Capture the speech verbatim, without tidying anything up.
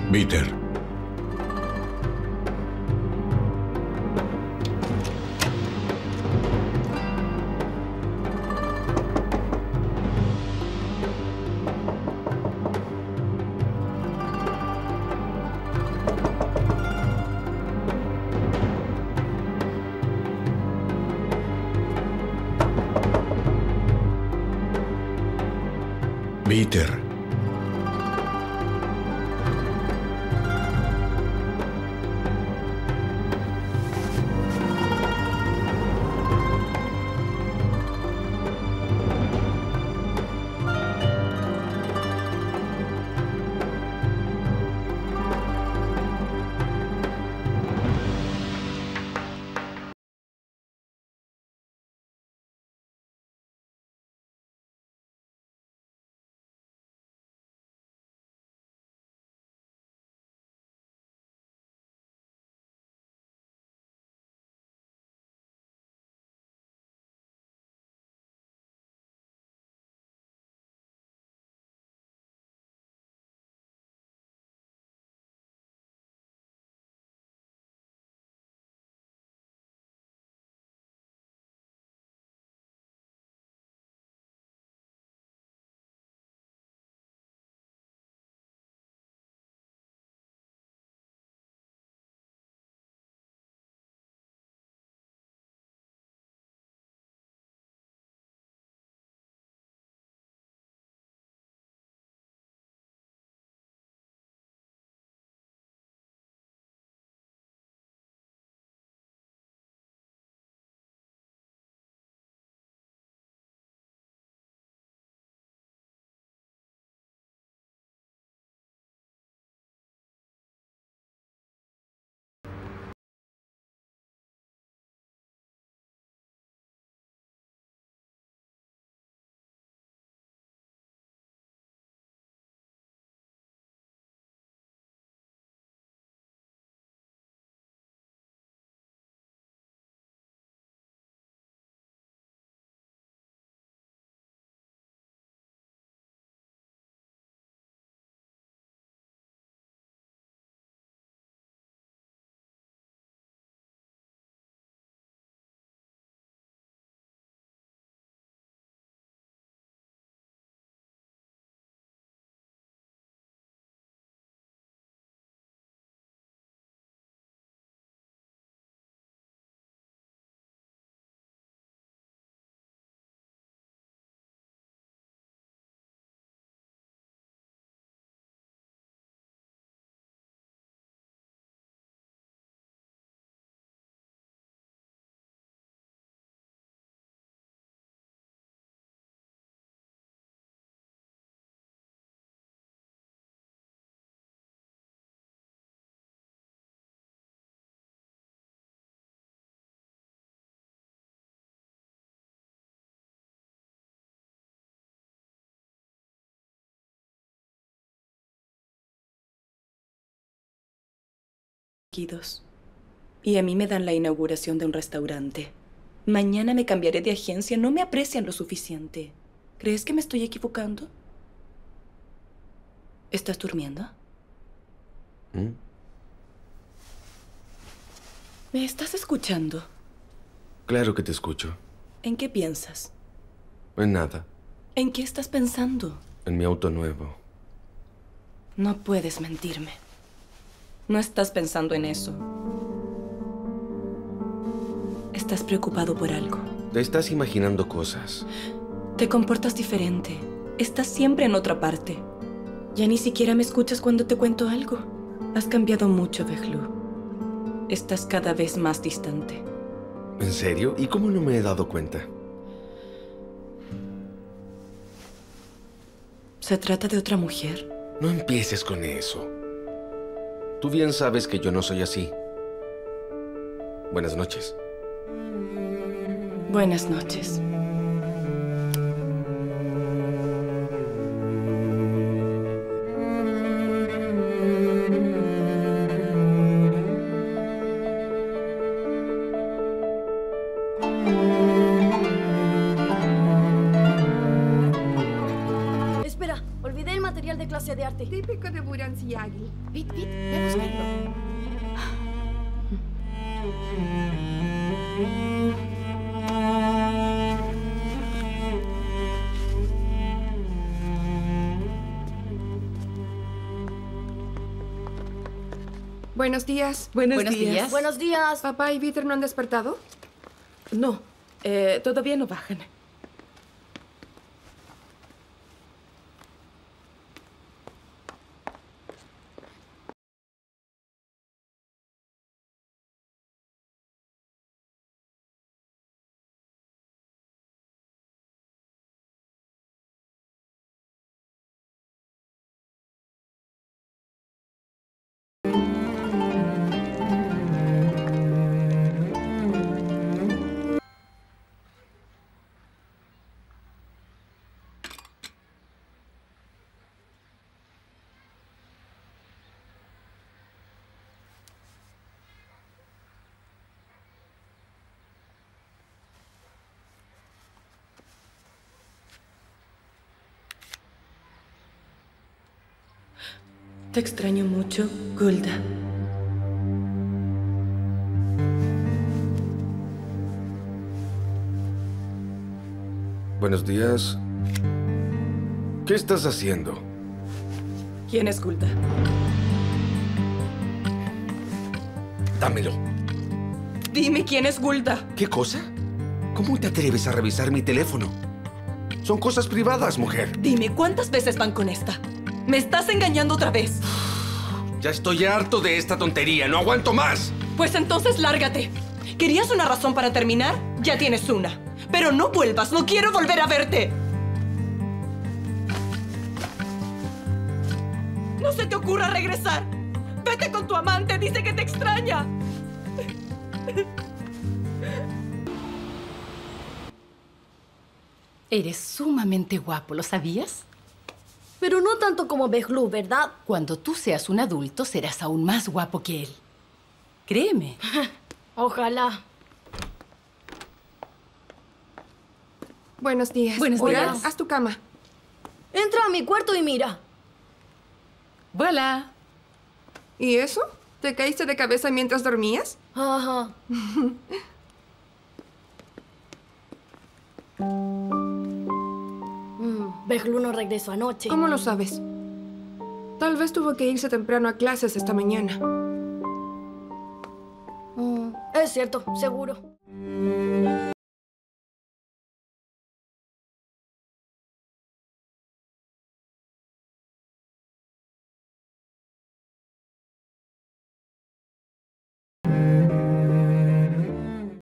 Peter. Peter. Y a mí me dan la inauguración de un restaurante. Mañana me cambiaré de agencia. No me aprecian lo suficiente. ¿Crees que me estoy equivocando? ¿Estás durmiendo? ¿Mm? ¿Me estás escuchando? Claro que te escucho. ¿En qué piensas? En nada. ¿En qué estás pensando? En mi auto nuevo. No puedes mentirme. No estás pensando en eso. Estás preocupado por algo. Te estás imaginando cosas. Te comportas diferente. Estás siempre en otra parte. Ya ni siquiera me escuchas cuando te cuento algo. Has cambiado mucho, Behlu. Estás cada vez más distante. ¿En serio? ¿Y cómo no me he dado cuenta? ¿Se trata de otra mujer? No empieces con eso. Tú bien sabes que yo no soy así. Buenas noches. Buenas noches. Espera, olvidé olvidé el material de clase de arte. Típico de Buranciagil. Pit, Pit, ve a buscarlo. Buenos días. Buenos, Buenos días. días. Buenos días. ¿Papá y Peter no han despertado? No, eh, todavía no bajan. Te extraño mucho, Gulda. Buenos días. ¿Qué estás haciendo? ¿Quién es Gulda? Dámelo. Dime quién es Gulda. ¿Qué cosa? ¿Cómo te atreves a revisar mi teléfono? Son cosas privadas, mujer. Dime, ¿cuántas veces van con esta? ¿Me estás engañando otra vez? Ya estoy harto de esta tontería. ¡No aguanto más! Pues entonces lárgate. ¿Querías una razón para terminar? Ya tienes una. Pero no vuelvas. No quiero volver a verte. No se te ocurra regresar. Vete con tu amante. Dice que te extraña. Eres sumamente guapo, ¿lo sabías? Pero no tanto como Behlu, ¿verdad? Cuando tú seas un adulto, serás aún más guapo que él. Créeme. Ojalá. Buenos días. Buenos Oiga, días. haz tu cama. Entra a mi cuarto y mira. Voilà. ¿Y eso? ¿Te caíste de cabeza mientras dormías? Ajá. mm, Behlu no regresó anoche. ¿Cómo lo sabes? Tal vez tuvo que irse temprano a clases esta mañana. Mm, es cierto, seguro.